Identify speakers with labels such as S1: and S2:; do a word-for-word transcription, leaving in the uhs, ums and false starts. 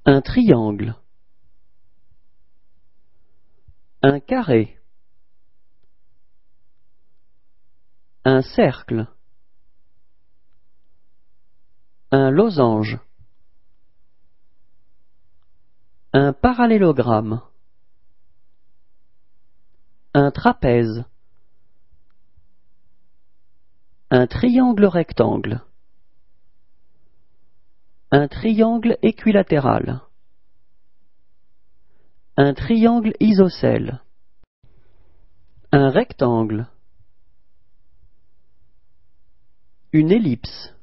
S1: Un triangle. Un carré. Un cercle. Un losange. Un parallélogramme. Un trapèze. Un triangle rectangle. Un triangle équilatéral. Un triangle isocèle. Un rectangle. Une ellipse.